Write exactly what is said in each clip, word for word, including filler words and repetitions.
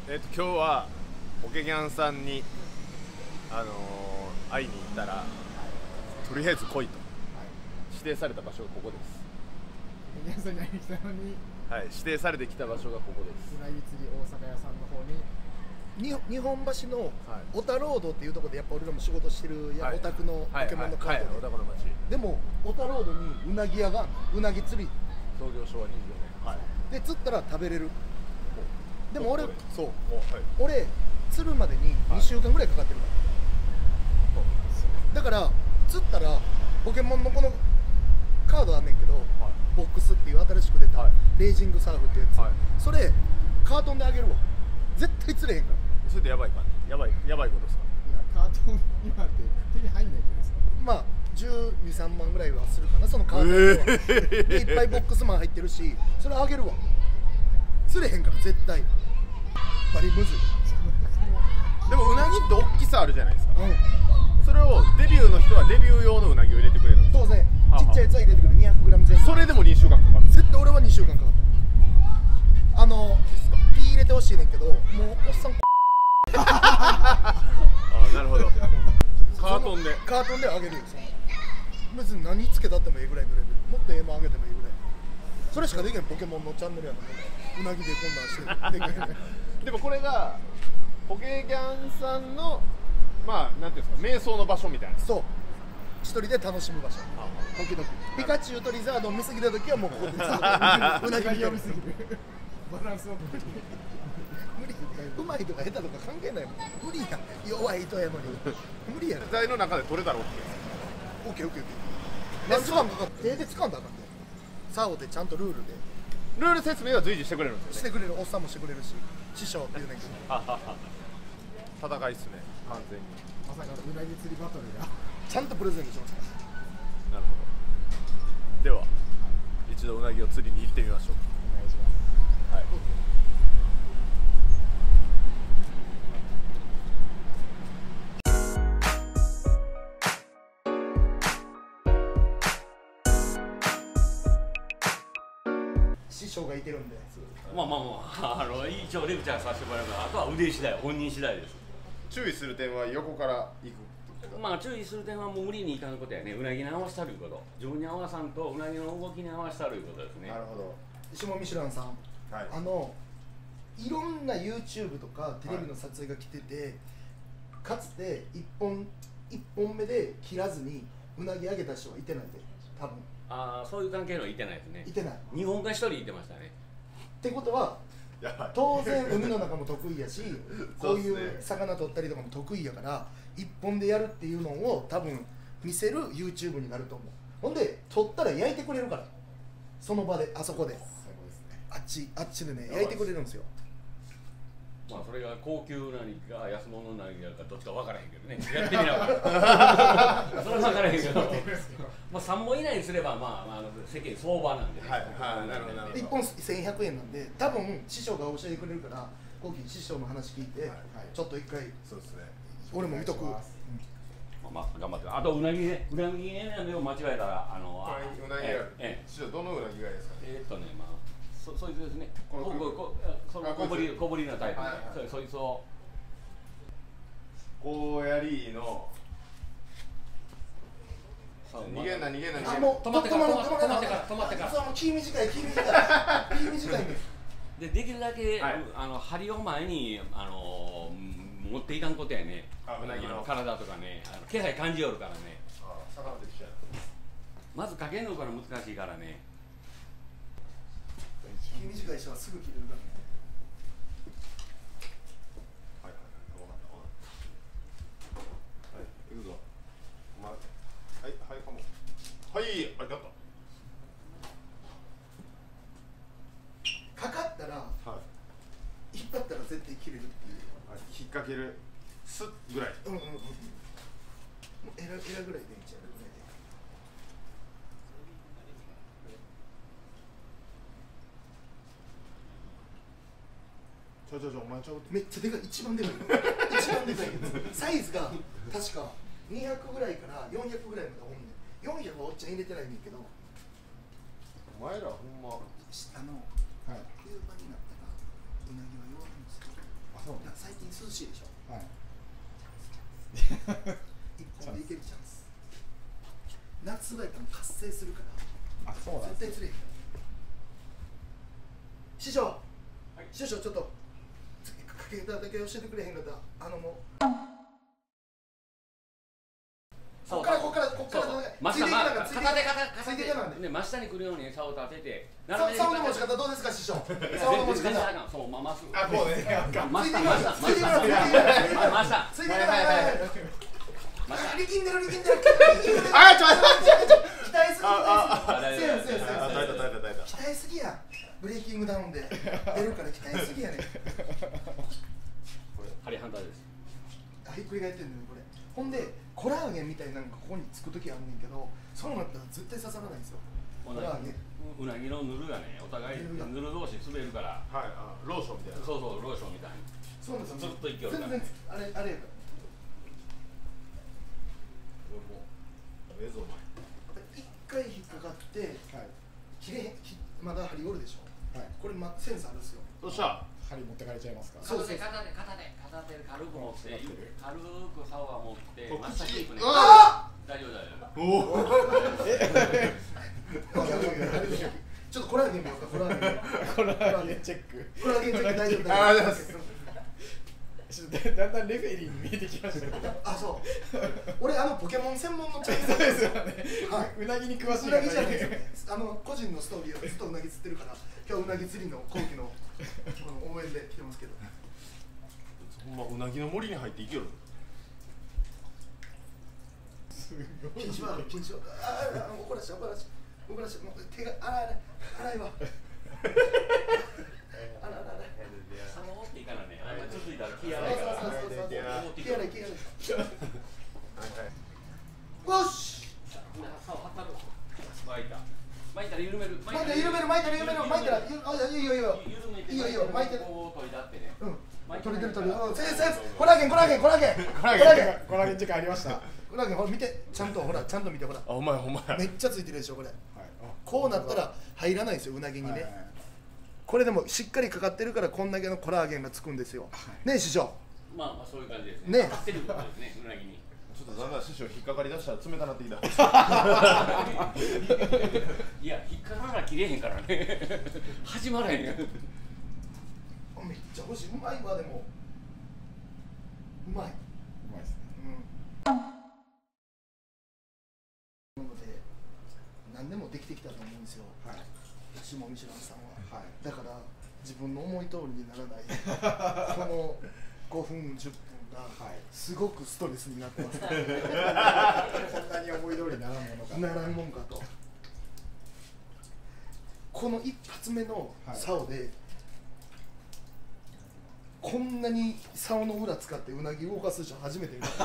えっと今日はポケギャンさんにあのー、会いに行ったらとりあえず来いと指定された場所がここです。 ポケギャンさんに会いに来たのに、 はい、指定されてきた場所がここです。 うなぎ釣り大阪屋さんの方にに日本橋の小田ロードっていうところでやっぱ俺らも仕事してるや、はい、お宅のポケモンのカードで、 お宅の町でも小田ロードにうなぎ屋がうなぎ釣り創業昭和にじゅうよねん、はい、 で釣ったら食べれる。でも俺そう、はい、俺釣るまでににしゅうかんぐらいかかってるから、だから釣ったらポケモンのこのカードあんねんけど、はい、ボックスっていう新しく出た、はい、レイジングサーフってやつ、はい、それカートンであげるわ。絶対釣れへんから。 それでやばいかね、やばいやばいことですか。 いやカートン今って手に入んないじゃないですか。 まあじゅうに、さんまんぐらいはするかな、そのカートンは、えー、でいっぱいボックスマン入ってるし、それあげるわ。釣れへんから絶対バリムズ。 でもうなぎって大きさあるじゃないですか、 うん、 それをデビューの人はデビュー用のうなぎを入れてくれるんです。 当然ちっちゃいやつは入れてくる にひゃくグラム 全部。 それでもにしゅうかんかかる。 絶対俺はにしゅうかんかかった。あのピー入れてほしいねんけど、もうおっさんああなるほど。カートンでカートンであげるよ。別に何つけたってもいいぐらいのレベル、もっとええもんあげてもいいぐらい。それしかできないポケモンのチャンネルやのにうなぎでこんなんしてできないでもこれがポケギャンさんのまあなんていうんですか、瞑想の場所みたいな。 そう、一人で楽しむ場所。時々ピカチュウとリザードン見すぎた時はもうここでずっとうなぎ見すぎるバランスを無理無理、うまいとか下手とか関係ないもん。無理や、弱い人やのに無理やな。 材の中で取れたら OK です。 オッケーオッケーオッケー。何時間かかって手で掴んだらあかんで。サオでちゃんとルールでルール説明は随時してくれるんですよね。 してくれる、おっさんもしてくれるし、師匠っていうねんけど戦いっすね、完全に。 まさかのうなぎ釣りバトルがちゃんとプレゼントしますから。 なるほど。では、はい、一度うなぎを釣りに行ってみましょう。 お願いします。 はい。 師匠がいてるんで、 まあまあまあ、あの一応レクチャーさせてもらうから、あとは腕次第、本人次第です。 注意する点は横から行く。 まあ注意する点はもう無理にいかんことやね。うなぎに合わせたるいうこと、自分に合わさんとうなぎの動きに合わせたるいうことですね。 なるほど。 下ミシュランさん、はい、あのいろんな YouTube とかテレビの撮影が来てて、はい、かつて一本一本目で切らずにうなぎあげた人はいてないで、多分。 ああ、そういう関係のはいてないですね。 いてない。 日本が一人いてましたね。 ってことは当然海の中も得意やしこういう魚取ったりとかも得意やから、一本でやるっていうのを多分見せる YouTube になると思う。ほんで取ったら焼いてくれるから、その場で、あそこであっちあっちでね焼いてくれるんですよ。 まあそれが高級なにか安物なにかどっちか分からへんけどね、やってみながらそれは分からへんけどまあさんぼん以内にすればまあ、まあ、世間相場なんでね。 はいはい、なるほどなるほど。 いっぽんせんひゃくえんなんで、多分師匠が教えてくれるから、コウキ師匠の話聞いて、はいはい、ちょっと一回そうですね、 俺も見とく。 まあ、まあ、頑張って。あとうなぎね、うなぎね、を間違えたらあのうなぎがある。ええ、師匠どのうなぎがいいですか。 えーっとね、まあそ, そいつですね。このここその小ぶり小ぶりなタイプで、はいはい、そ, そいつをこうやりの逃げんな逃げんな逃げんな。 もう止まってから止まってから止まってから。 その気短い気短い気短いんです。 でできるだけ、はい、あの針を前にあの持っていかんことやね。 あ、うなぎの体とかね、あの気配感じよるからね。 あ、魚出てきちゃう。まずかけるのから難しいからね。 気短い人はすぐ切れるからね。 はいはいはい、分かった分かった。はい、行くぞ。お前、はいはいかも。はい、ありがとう。 かかったら、はい、引っ張ったら絶対切れるっていう。 あ、引っ掛ける。スッぐらい。 うんうんうんうん。エラエラぐらいでいいんちゃう。 ちょちょちょ、お前ちょめっちゃでかい、一番でかい一番でかいサイズが確かにひゃくぐらいからよんひゃくぐらいまでおんねん。よんひゃくはおっちゃん入れてないねんけど、 お前らほんまあの、はい、冬場になったらうなぎは弱るんですよ。 あ、 最近涼しいでしょ。 はい。 一本でいけるチャンス。夏場やったら活性するから。 あ、そうなんです。 絶対釣れへん。師匠、はい、師匠ちょっとかけ方だけ教えてくれへんかった。あのもう。こっからこっからこっから真下片手片ついていかなんで。 ね、真下に来るように竿を立てて。 竿の持ち方どうですか師匠。竿の持ち方。 そうまます。 あ、こうね。 真下真下真下真下。 ついていかない。力んでる力んでる。 あ、ちょっと待って。 期待すぎ期待すぎ。 耐えた耐えた耐えた耐えた。 期待すぎやん。ブレイキングダウンで出るから期待すぎやねん。 針反対です。 あ、ひっくり返ってんのねこれ。ほんでコラーゲンみたいなのがここにつく時あんねんけど、そうなったら絶対刺さらないんですよ。コラーゲン。 うなぎのヌルがね、お互いヌル同士滑るから。 はい、あ、ローションみたいな。 そうそう、ローションみたいに。 そうなんですよ。 ずっと勢いが。 全然あれあれやから。 ええぞお前。 一回引っかかって、 はい。 切れへん、まだ針おるでしょ。 はい。 これまセンスあるんですよ。 どうした？ 針持ってかれちゃいますか。 そうそう。片手片手片手軽く持って、軽く竿は持って、真下キープね。 ああ！ 大丈夫大丈夫。 おお。 ちょっとコラーゲン見ようか。コラーゲン。 コラーゲンチェック。 コラーゲンチェック大丈夫ああ、 大丈夫。 だんだんレフェリーに見えてきましたけど。 あ、そう。俺あのポケモン専門のチャンス。 そうですよね。 はい。 うなぎに詳しい。 うなぎじゃないですよ。あの個人のストーリーをずっとうなぎ釣ってるから、今日うなぎ釣りの後期のこの応援で来てますけど。 ほんまうなぎの森に入っていける。 禁止は禁止は。ああ、怒らし怒らし怒らしもう手があら洗いわ。あらあらあら。 その大きいからね、あんま続いたら気洗いから。 そうそうそうそう。気洗い気洗い。よし。 巻いた。巻いたら緩める。 巻いたら緩める巻いたら緩める巻いたらあいいよいいよいいよいいよ巻いてる。 こう取りだってね。 うん。取れてる取れてる。先生コラーゲンコラーゲンコラーゲンコラーゲンコラーゲン時間ありました。 コラーゲンほら見てちゃんとほらちゃんと見てほら。 あ、お前お前。 めっちゃついてるでしょこれ。こうなったら入らないんですようなぎにね。これでもしっかりかかってるからこんだけのコラーゲンがつくんですよ。ねえ師匠。 まあまあそういう感じですね。 ね。 かかってることですねうなぎに。 ちょっとだんだん師匠引っかかりだしたら冷たなってきた。 いや引っかからな切れへんからね。始まらへんよ。 めっちゃ欲しい。うまいわでも。うまい。 うまいですね。 うん。なので何でもできてきたと思うんですよ。 はい。 下ミシュランさんは。 はい。 だから自分の思い通りにならないこのごふんじゅっぷんがすごくストレスになってます。こんなに思い通りにならんものか。 ならんもんかと。この一発目の竿で、はい、こんなに竿の裏使ってうなぎ動かす人初めて見た。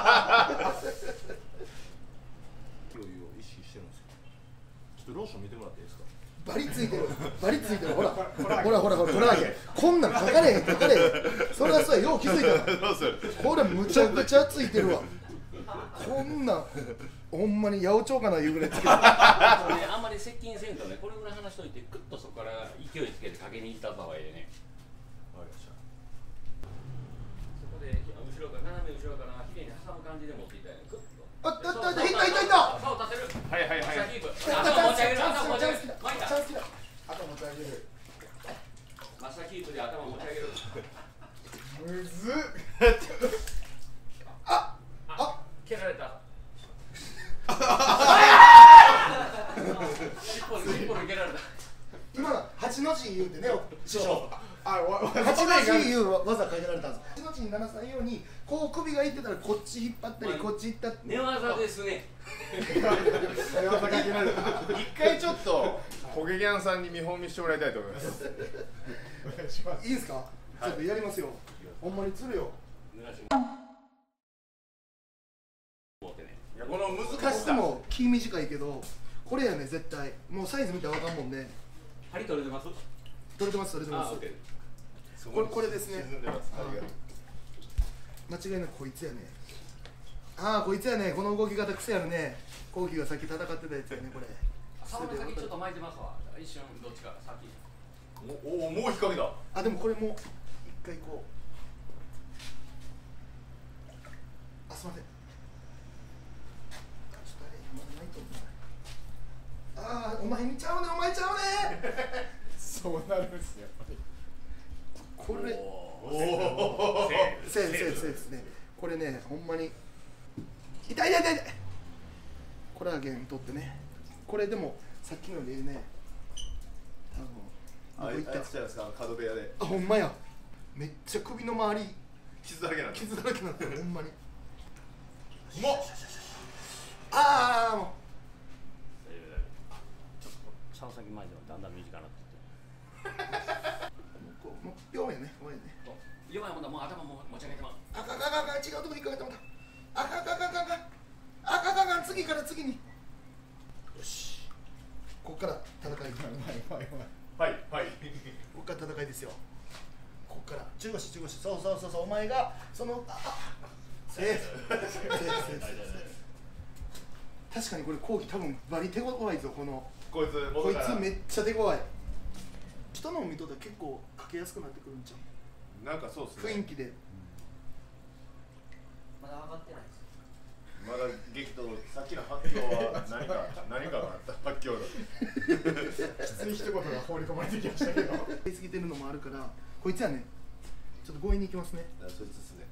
勢いを意識してるんですよ。ちょっとローション見てもらっていいですか。 バリついてる、バリついてる、ほら、ほらほらほら、コラーゲン、こんなんかかれへん、かかれへん、それはそうや、よう気づいたわ。ほら、むちゃくちゃついてるわ。こんなん、ほんまに八百長かないうぐらいつけてる。 あんまり接近せんとね、これぐらい話しといて、くっとそこから勢いつけてかけに行った場合でね。わかりました。そこで後ろから斜め後ろからきれいに挟む感じで持っていただいて、くっと。 あったあったあった、いったいったいった。 竿立てる。 はいはいはい。 頭持ち上げる。頭持ち上げる。巻いた。 頭持ち上げる。 マスターキープで頭持ち上げる。 むずっ。 ああ蹴られた。尻尾に尻尾に蹴られた。 今八の字言うてね、師匠。 あ、 八の字言う技かけられたんです。八の字にならさんように、こう首がいってたらこっち引っ張ったり、こっち行ったり。 寝技ですね。 寝技かけられた。 一回ちょっとコゲギャンさんに見本見してもらいたいと思います。 お願いします。 いいですか？ちょっとやりますよ。ほんまに釣るよ。 いやこの難しさ。 も気短いけど、これやね絶対。もうサイズ見たらわかんもんね。 針取れてます？ 取れてます取れてます。これこれですね。間違いなくこいつやね。ああこいつやね。この動き方癖あるね。コウキがさっき戦ってたやつやねこれ。 竿の先ちょっと巻いてますわ。一瞬どっちか先。 おおもう引っ掛けた。 あでもこれも一回こう。 そうなるんですよやっぱり。 これおおせいせいせいですね。これねほんまに痛い痛い痛い痛い。コラーゲン取ってね。これでもさっきのよりね多分あいどこ行ったつじゃないですか角部屋であほんまや。めっちゃ首の周り傷だらけなんで傷だらけになってるほんまに。 うまっああもうちょっと先前ではだんだん短くなってこうもう秒やねごめんね。 きて弱いもんだもう頭も持ち上げてまう。 あかんあかんあかん違うとこに引っかかってもらった。あかんあかんあかんあかんあかんあかんあかんあかん次から次に。よしこっから戦い。 はいはいはい。 はいはいこっから戦いですよ。こっから中腰中腰そうそうそうそうお前がそのああセーフセーフセーフセーフ。確かにこれ講義多分バリ手強いぞこのこいつこい元からつめっちゃ手強い。人のを見とったら結構かけやすくなってくるんちゃう。 なんかそうっすね雰囲気でまだ上がってないです。 まだ激闘さっきの発狂は何か何かがあった発狂だきつい一言が放り込まれてきましたけど。 出過ぎてるのもあるからこいつはねちょっと強引にいきますね。 そいつですね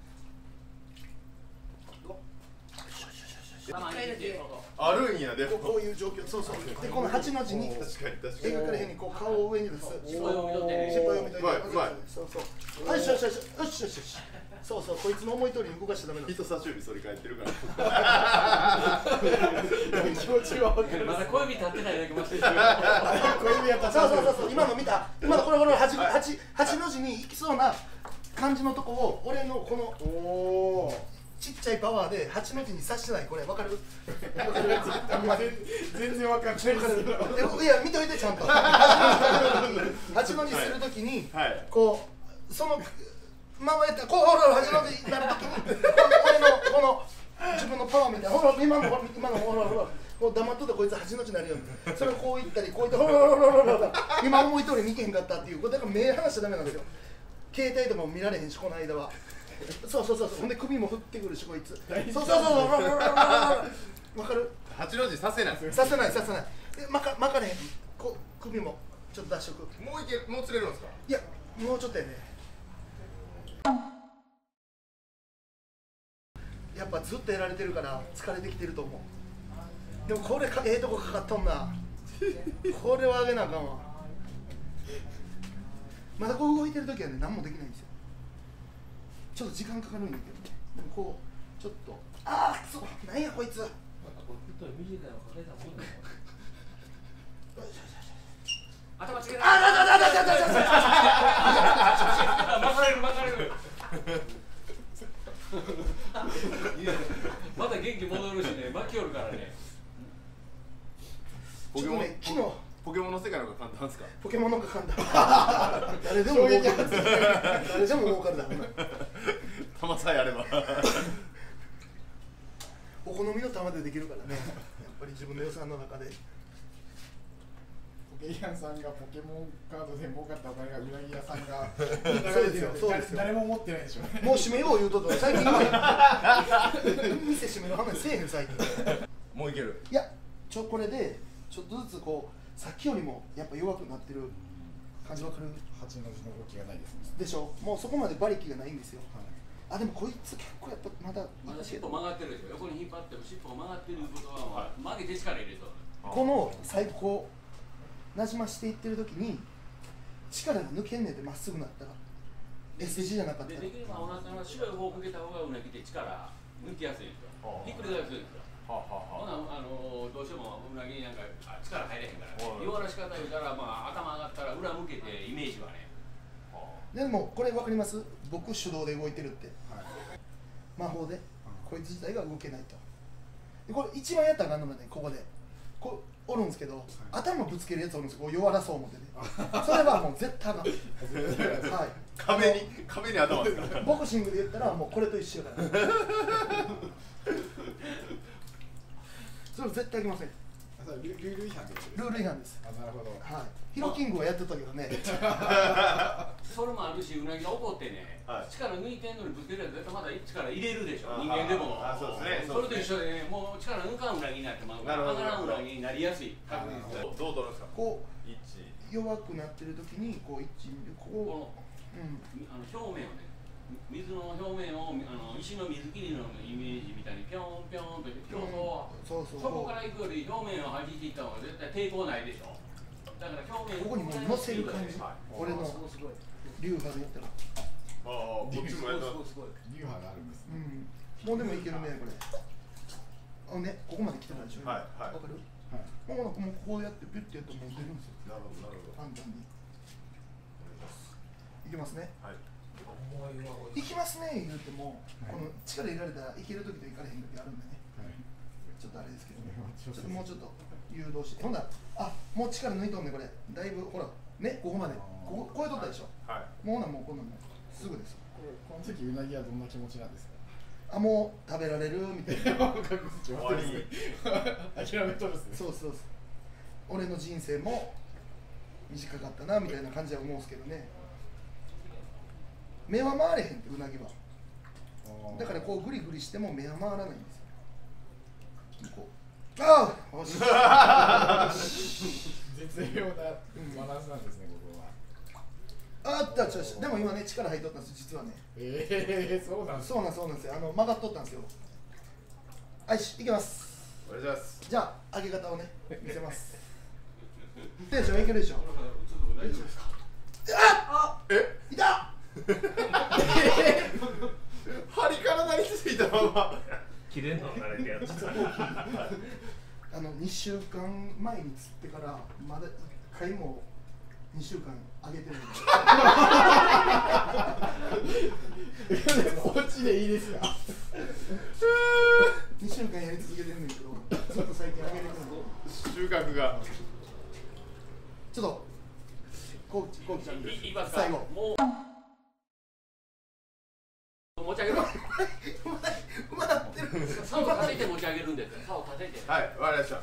頭に入れてあるんやでもこうこういう状況そうそうでこの八の字に確かに確かに描かれへんにこう顔を上に出す尻尾を見とって尻尾を読みといてうまいうまいそうそうよしよしよしよしよしよしそうそうこいつの思い通りに動かしちゃダメなんです。 人差し指反り返ってるから気持ちは分かる。 まだ小指立ってないだけましてる。 小指やったそうそうそうそう今の見た今のこれこれ八八八の字に行きそうな感じのとこを俺のこのおお。 ちっちゃいパワーで八の字に刺してないこれわかる？わかる？わかる？ 全然わかんないですけど。 いや見といてちゃんと八の字するときに、 はいこうそのままやったらこうほら八の字になるときに俺のこの自分のパワーみたいなほら今のほら今のほらほらこう黙っとったらこいつ八の字になるようにそれをこういったりこういったほらほらほらほらほら今思い通りにいけへんかったっていうこれだから目離しちゃダメなんですよ。携帯とかも見られへんしこの間は。そうそうそうそうほんで首も振ってくるしこいつ。そうそうそうそうわかる？ 八の字させないさせないさせないでまかまかれへんこ首もちょっと出しとく。 もういけもう釣れるんですかいやもうちょっとやね。やっぱずっとやられてるから疲れてきてると思う。でもこれかええとこかかっとんなこれはあげなあかんわ。まだこう動いてる時はね何もできないんですよ。ちょっと時間かかるんだけどね。でもこうちょっとああくそなんやこいつ。 頭つけない。 あだだだだだだだ巻かれる巻かれる。まだ元気戻るしね巻きよるからね。 ちょっとね昨日ポケモンの世界の方が簡単ですかポケモンの方が簡単誰でも儲かる誰でも儲かるだ玉さえあればお好みの玉でできるからねやっぱり自分の予算の中で。 ポケヤンさんがポケモンカードで儲かったお金がうなぎ屋さんがそうですよそうですよ誰も持ってないでしょうね。 もう閉めよう言うとった最近店閉める話せえへん最近。 もういけるいやちょこれでちょっとずつこうさっきよりもやっぱ弱くなってる感じわかる八の字の動きがないですね。 でしょ。もうそこまで馬力がないんですよ。あでもこいつ結構やっぱまだまだ尻尾曲がってるでしょ。横に引っ張っても尻尾曲がってることは曲げて力入れと。 この最高なじましていってる時に力が抜けんねんでまっすぐなったら エスジ じゃなかったらでできればお腹の白い方を向けた方がうなぎで力抜きやすいんですよ。ひっくり返すんですよ。 はあはほなあのどうしてもうなぎになんかあ力入れへんからね。弱らし方言うたらまあ頭上がったら裏向けてイメージはね。 でもこれ分かります？僕手動で動いてるって、 はい、 魔法で、こいつ自体が動けないと。でこれ一番やったらあかんのがねここでこうおるんですけど、はい、頭ぶつけるやつおるんですよ。こう弱らそう思ってねそれはもう絶対あかんはい壁に壁に頭ですかボクシングで言ったらもうこれと一緒やからそれ絶対あきません。 ルール違反です。 ルール違反です。 あ、なるほど。 はい。ヒロキングはやってたけどね。 それもあるし、うなぎが怒ってね、 はい、 力抜いてんのにぶつけるやつ絶対まだ力入れるでしょ。人間でも。 あ、そうですね。 それと一緒でね、もう力抜かんうなぎになってまうから、上がらんうなぎになりやすい。確実に。 どう取るんですか。 こう。 一、 弱くなってる時にこう一ここう、うん、 のあの表面をね、水の表面をあの石の水切りのイメージみたいにピョンピョンと競争は、 そうそうそこから行くより表面を弾いていった方が絶対抵抗ないでしょ。だから表面ここにもう乗せる感じ、 はい俺の流派で言ったら、 ああ、こっちもやった。 流派があるんですうね。 ん、もうでもいけるねこれ。あのね、ここまで来てたでしょ。 はいはいわかる？ はい。 もうもうこうやってピュッてやったらもう出るんですよ。 なるほど、なるほど。 簡単に。 お願いします。 いけますね。 はい。 いきますね言うても、この力入れられたらいける時といかれへん時あるんでね。 はい。 ちょっとあれですけど、 ちょっとちょっともうちょっと誘導して、ほんなら、あ、もう力抜いとんねこれ。だいぶほらね、ここまで、ここ超えとったでしょ。 はい。 もうほなもうこんなんもうすぐですよ。 この時うなぎはどんな気持ちなんですか。 あ、もう食べられるみたいな。 確実に終わりですね。諦めとるっすね。 そうそうそう。俺の人生も短かったなみたいな感じは思うんですけどね。目は回れへんってうなぎは。だからこうグリグリしても目は回らないんですよ。こうああよし絶妙なバランスなんですね、ここは。 あったちょしでも今ね力入っとったんです実はね。 ええー、そうなんですか。 そうなんそうなんですよ。あの曲がっとったんですよ。はいしいきます。 お願いします。 じゃあ揚げ方をね見せます。いいでしょいけるでしょ。 大丈夫ですか。 あえ、 いた。 針からなりついたまま。 切れんの慣れてやつ。 あのにしゅうかんまえに釣ってからまだいっかいもにしゅうかん揚げてるんでお家でいいですか。 にしゅうかんやり続けてるんだけどちょっと最近揚げてるんで収穫が。 ちょっとこうこうきちゃんでいいますか。 最後もう持ち上げる。 うまなってる。 竿を立てて持ち上げるんですよ。竿を立てて。 はい、わかりました。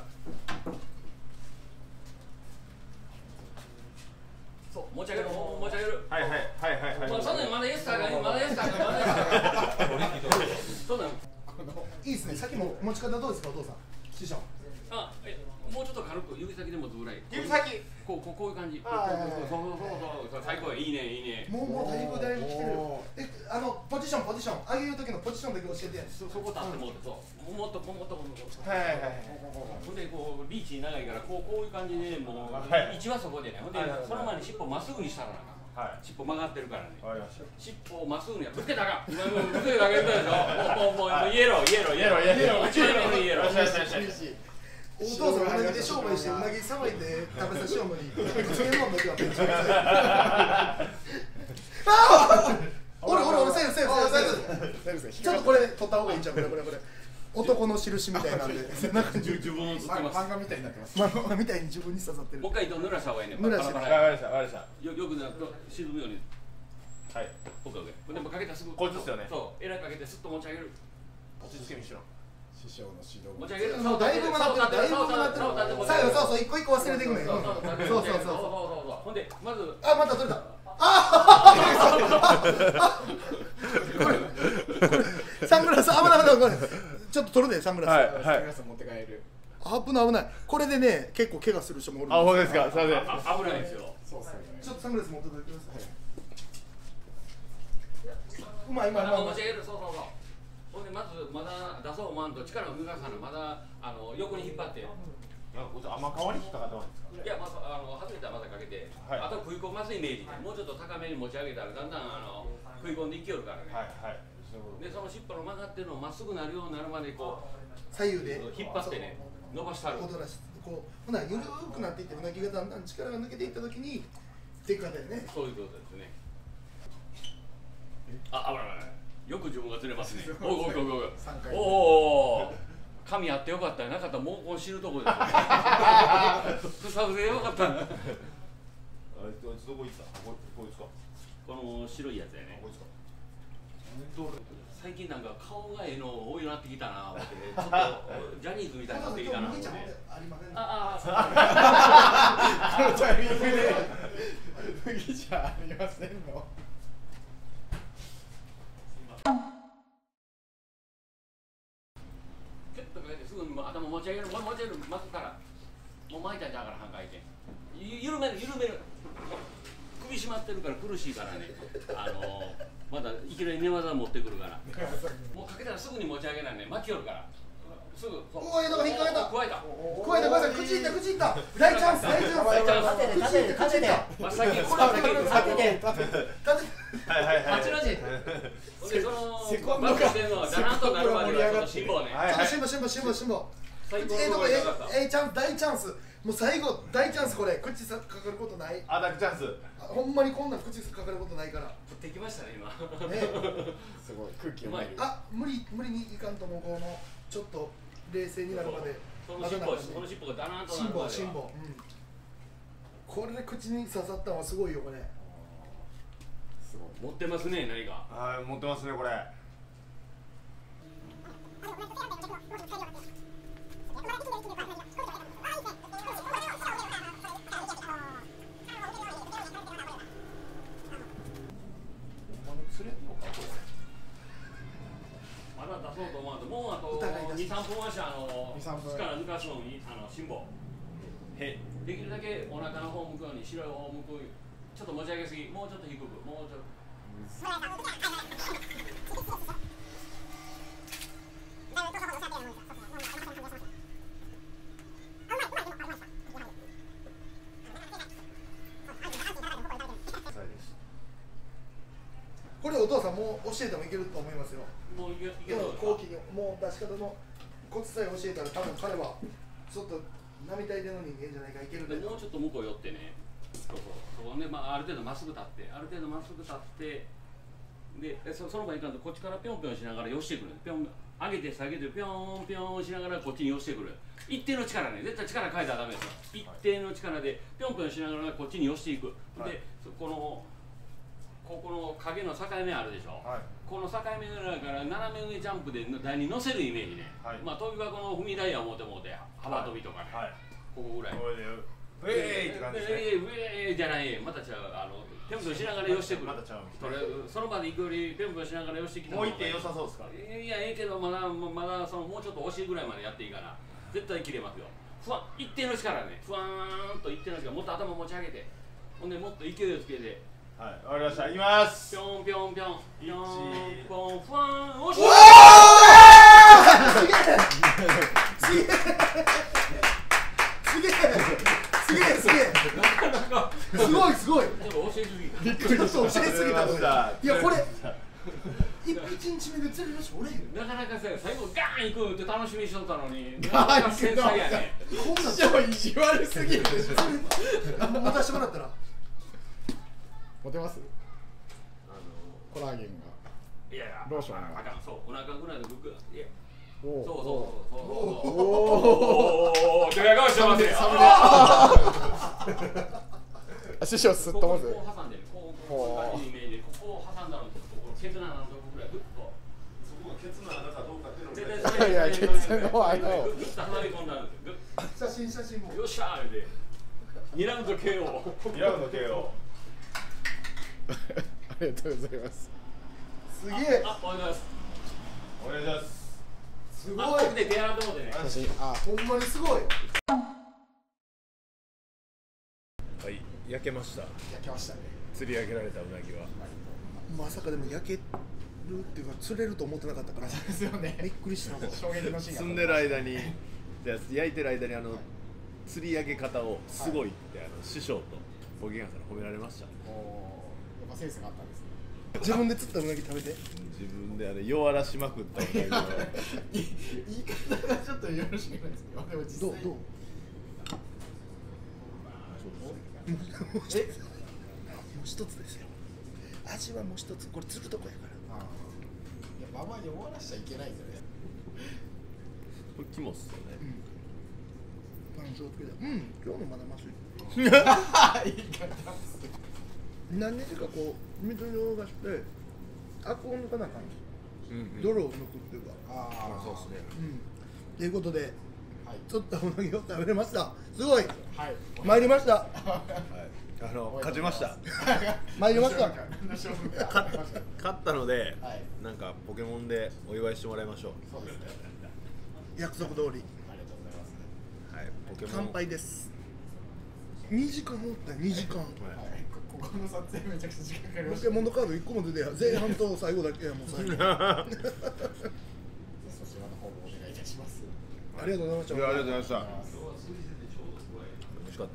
そう持ち上げる。もう持ち上げる。 はいはいはいはいはい。 まあそんなにまだエスターがまだエスターがまだエスターが。そんなん。 いいですね。さっきも持ち方どうですかお父さん師匠。 あ、え、もうちょっと軽く指先で持つぐらい。 指先。 こうこうこういう感じ。 あーそうそうそうそう最高や。いいねいいね。 もうもうだいぶだいぶ来てる。えあのポジションポジション上げる時のポジションだけ教えて。 そそこ立ってもってそうもっともっともっと。 はいはいはい。 ほんでこうリーチ長いからこうこういう感じでもうはい位置はそこでね。ほんでその前に尻尾まっすぐにしたらなあかん。 はい。 尻尾曲がってるからね。 わかりました。 尻尾をまっすぐにやぶつけたらあかん。今もうぶつけたらあかんでしょ。もうもうもうイエローイエローイエローイエロー一番目のイエロー。 よしよしよしよし。 お父さんうなぎで商売してうなぎさばいて食べさせようのに漬物だけはめっちゃうるさい。ああおるおるおるセーフセーフセーフセーフ。ちょっとこれ取った方がいいんちゃうこれこれこれ男の印みたいなんで背中に自分を映ってます。 漫画みたいになってます。 まあみたいに自分に刺さってる。 もう一回糸濡らした方がいいね。 濡らしてパラパラわかりましたわかりました。 よよくなると沈むように。 はい。 オッケーオッケー。でもかけたらすぐ。 こいつですよねそうエラかけてスッと持ち上げる。 落ち着けみしろ。 師匠の指導。 持ち上げる。 もうだいぶ曲がってるだいぶ曲がってる。最後そうそう一個一個忘れていくのよ。 そうそうそうそうそうそう。ほんでまずあまた取れた。あこれサングラス危ない危ない危ない。ちょっと取るでサングラス。 はいサングラス持って帰る。 危ない危ない。これでね結構怪我する人もおる。 あ、ほんですか。すみません。 あ危ないですよ。 そうっすよね。 ちょっとサングラス持っておいてください。うまいうまいうまいうまい。 持ち上げる。そうそうそう。ほんでまずまだ出そう思わんと力を抜かさなまだあの横に引っ張って。 なんかこいつ甘皮に引っかかってますんですか。 いやまずあの外れたらまたかけて、 はいあと食い込ますイメージでもうちょっと高めに持ち上げたらだんだんあの食い込んでいきよるからね。 はいはい。そういうことでその尻尾の曲がってるのをまっすぐなるようになるまでこう左右で引っ張ってね伸ばしたる。 踊らしてこうほな緩くなっていってうなぎがだんだん力が抜けていった時にでっかだよね。 そういうことですね。あ、危ない危ない。よく自分が釣れますね。おおおおおお。 三回。 おお。神あってよかったよ。なかったらもうこう死ぬとこですよ。ふさふさでよかった。 あいつどこ行った？ここいつか。 この白いやつやね。 こいつか。 最近なんか顔がええの多いなってきたな思って、ちょっとジャニーズみたいになってきたな思って。 ありません。 ああ、 このタイミングで麦じゃありませんの。 キュッとかけてすぐに頭持ち上げる、持ち上げる、巻くから。もう巻いたんじゃから半回転。 緩める緩める。首締まってるから苦しいからね。あのまだいきなり寝技持ってくるから。もうかけたらすぐに持ち上げないね。巻き寄るから。すぐ。 おお、えだから引っ掛けた。 加えた。 加えた、加えた、口いった、口いった。大チャンス、大チャンス。 大チャンス。 立てて立てて立てて。 まあ先これ先立てて立てて。 はいはいはい。 八の字。でそのバックしてるのはダランとなるまではその辛抱ね。 ちょっと辛抱、辛抱、辛抱、辛抱。 最高ええとこ、 のええチャンス、大チャンス。もう最後、大チャンス、これ、口さかかることない。 アタックチャンス。 ほんまにこんなん口かかることないから。 降ってきましたね今。 ね。 すごい空気うまい。 あ、無理、無理にいかんとも、この、ちょっと冷静になるまで。 その尻尾その尻尾がダランとなるまでは。 辛抱、辛抱。うん。これで口に刺さったのはすごいよ、これ。 すごい。 持ってますね何か。 はい、持ってますねこれ。 まだ出そうと思うともうあとにさんぷんはしあの力抜かすのにあの辛抱。へできるだけお腹の方向くように白い方向くちょっと持ち上げすぎもうちょっと低くもうちょっと。 これお父さんもう教えてもいけると思いますよ。 もういけいける後期にもう出し方のコツさえ教えたら多分彼はちょっと並大抵の人間じゃないかいけるでけど。 もうちょっと向こう寄ってね。そうそうそこね、まあ、ある程度まっすぐ立ってある程度まっすぐ立ってでそ, その場にいかんとこっちからぴょんぴょんしながら寄してくるぴょん上げて下げてぴょんぴょんしながらこっちに寄してくる一定の力ね絶対力変えたらダメですよ一定の力でぴょんぴょんしながらこっちに寄していく、はい、でそこのここの影の境目あるでしょ、はい、この境目ぐらいから斜め上ジャンプで台に乗せるイメージね、はい、まあ跳び箱の踏み台や思うてもうて幅跳びとかね、はい、ここぐらいウェーイって感じですね。 ウェーイじゃない、また違う、あの、ぴょんぴょんしながら寄してくる。 また違う。 それ、その場で行くより、ぴょんぴょんしながら寄してきた。 もう一点良さそうですか。 いや、ええけど、まだ、まだ、その、もうちょっと惜しいぐらいまでやっていいから。絶対切れますよ。ふわ、一定の力ね、ふわーんと一定の力、もっと頭持ち上げて。ほんで、もっと勢いをつけて。 はい、わかりました。いきます。 ぴょんぴょんぴょん。ぴょんぴょん、ふわーん。おし。 すげえ。すげえ。すげえすげえすごいすごいちょっと教えすぎびっくりした教えすぎたいやこれ一日目で釣れるし俺なかなかさ最後ガーン行くって楽しみにしとったのになかなか繊細やねこんな超意地悪すぎるでしょ持たしてもらったら持てますコラーゲンがいやいやローションあかんそうお腹ぐらいのグッグいやそうそうそうそうそうおおドヤ顔してますよ師匠すっともずこう挟んでるこうこういうイメージでここを挟んだのとケツの穴のとこぐらいグッとそこがケツの穴かどうかっていうの絶対それいやケツの穴をグッと挟み込んだんですよ写真写真もよっしゃーでにラウンド ケーオーにラウンド ケーオーありがとうございますすげえあ、お願いしますお願いしますすごいで手洗ってもうてね写真あほんまにすごいはい焼けました焼けましたね釣り上げられたうなぎはまさかでも焼けるっていうか釣れると思ってなかったからそうですよねびっくりした衝撃のシーンが積んでる間にじゃあ焼いてる間にあの釣り上げ方をすごいってあの師匠とおぎがさんに褒められましたおーやっぱセンスがあったんですね自分で釣ったうなぎ食べて自分であの弱らしまくったうなぎを言い方がちょっとよろしくないですけどでも実際どうどうえもう一つですよ味はもう一つこれ釣るとこやからあいやまあまあに終わらしちゃいけないんだよねこれ肝っすよねパンチをつけてうん今日のまだまずい言い方何日かこう水を出してアクを抜かなあかん、 うんうん泥を抜くっていうかああそうですねうんということではい釣ったうなぎを食べれましたすごいはい参りましたはいあの勝ちました参りました勝ったので、 はいなんかポケモンでお祝いしてもらいましょうそうですね約束通りありがとうございますはいポケモン乾杯ですにじかんおったよにじかん。 はい、ここの撮影めちゃくちゃ時間かかりまポしたケモンのカードいっこも出てや前半と最後だけやもう最後。 そちらの方もお願いいたします。 ありがとうございました。 いやありがとうございました。 ありがとうございます。 美味しかった。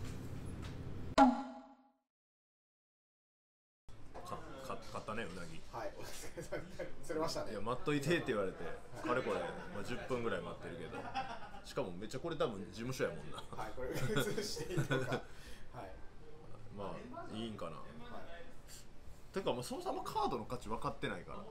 かか買ったねうなぎ。 はい、お疲れ様です。釣れましたね。 いや待っといてって言われてかれこれ、まあ、じゅっぷんぐらい待ってるけど、しかもめっちゃこれ多分事務所やもんな。 はい、これ映していいのか。はい。 まあいいんかな。 はい。 てかもうそもそもカードの価値分かってないから。 はい。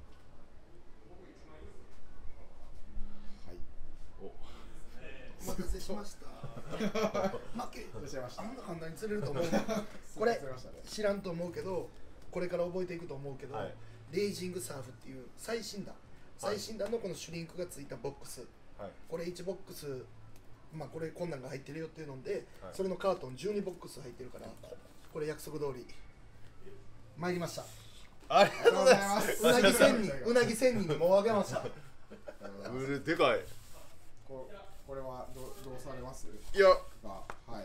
おお待たせしました。負け。 いらっしゃいました。 あんな簡単に釣れると思う。これ知らんと思うけど、これから覚えていくと思うけど、 はい、 レイジングサーフっていう最新弾、最新弾のこのシュリンクがついたボックス。 はい、 これいちボックス、まあこれこんなんが入ってるよっていうので、 はい、 それのカートンじゅうにボックス入ってるから、これ約束通り参りました。 ありがとうございます。 うなぎ千人、うなぎ千人にもうあげました。 うれでかい。 ここれはどどうされます？ いや、 はい。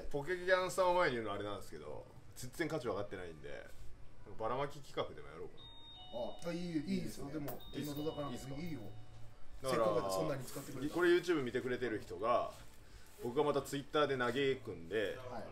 ポケギャンさんを前に言うのはあれなんですけど、全然価値分かってないんで、ばらまき企画でもやろうかあ、いいいいですよ。でも今のだからいいよ。 な。 せっかくそんなに使ってくれた。 これ YouTube 見てくれてる人が、僕がまた Twitter で投げ組んで、 はい、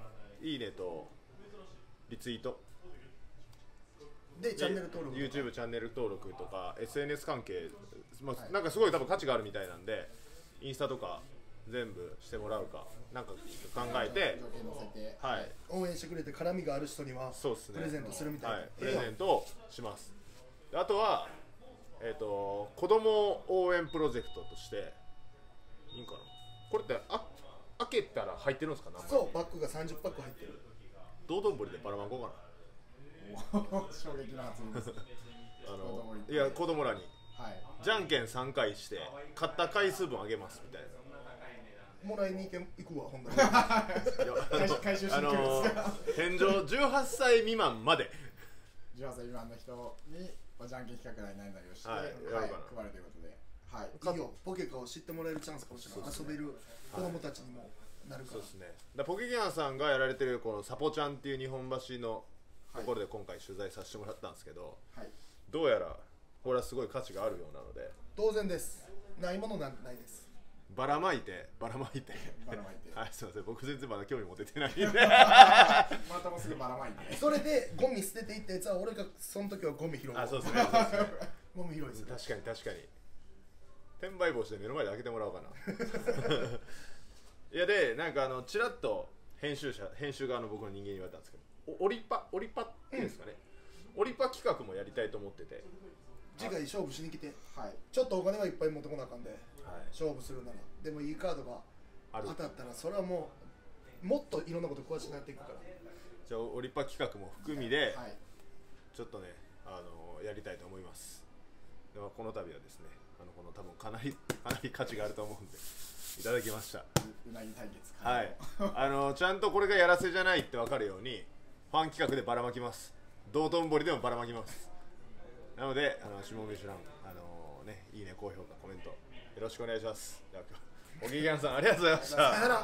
いいねとリツイートでチャンネル登録、 YouTube チャンネル登録とか エスエヌエス 関係、まあはい、 なんかすごい多分価値があるみたいなんで、インスタとか全部してもらうかなんか考えて、 条件乗せて、 はい、 応援してくれて絡みがある人にはそうですね、 プレゼントするみたいな、 はい、プレゼントをします。あとは、えー、と子ども応援プロジェクトとしていいんかな、これってあ開けたら入ってるんですか？ そう、バッグがさんじゅっパック入ってる。 道頓堀でばらまこうかな。 衝撃の発言です。 あのいや子供らに、 はい、 じゃんけんさんかいして買った回数分あげますみたいな。 もらいに行け行くわ、ほんとに。 いや回収しにあ来るんですか？ の天井じゅうはっさい未満までじゅうはっさい未満の人にじゃんけん企画なり何なりをして、 はいはい、 やるかな配るということで、はい、 いいよ、ポケカを知ってもらえるチャンスかもしれない。遊べる子供たちにもなるから。 そうですね。だポケギャンさんがやられてるこのサポちゃんっていう日本橋のところで今回取材させてもらったんですけど、 はい、 どうやらこれはすごい価値があるようなので、 当然です。ないものなんてないです。 ばらまいてばらまいてばらまいてはい、すいません、僕全然まだ興味持ててないんでまたもうすぐばらまいてそれでゴミ捨てていったやつは俺がその時はゴミ拾う。 あ、そうですね、そうですねゴミ拾いです。 確かに確かに転売防止で目の前で開けてもらおうかな。いやでなんかあのちらっと編集者編集側の僕の人間に言われたんですけど、おオリパオリパっていうんですかね、うん、オリパ企画もやりたいと思ってて、 次回勝負しに来て、 はい、 ちょっとお金はいっぱい持ってこなあかんで、 はい、 勝負するなら。でもいいカードがある当たったらそれはもうもっといろんなこと詳しくなっていくから。 じゃあオリパ企画も含みで、 はい、 ちょっとねあのやりたいと思います。ではこの度はですね、あのこの多分かなりかなり価値があると思うんでいただきました。 うなぎ対決、 はい、あのちゃんとこれがやらせじゃないって分かるようにファン企画でばらまきます。道頓堀でもばらまきます。なのであの下飯ランあのね、いいね、高評価、コメントよろしくお願いします。ではおぎぎゃんさんありがとうございました。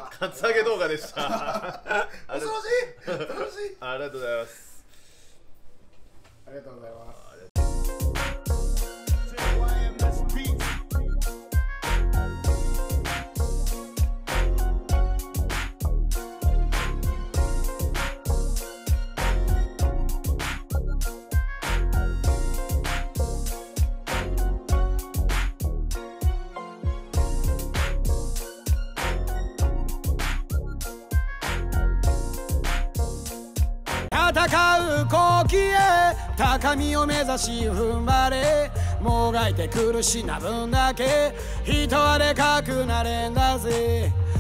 カツアゲ動画でした。 恐ろしい恐ろしい。 ありがとうございます。 ありがとうございます。 戦う好機へ高みを目指し踏ん張れ、もがいて苦しな分だけ人はでかくなれんだぜ。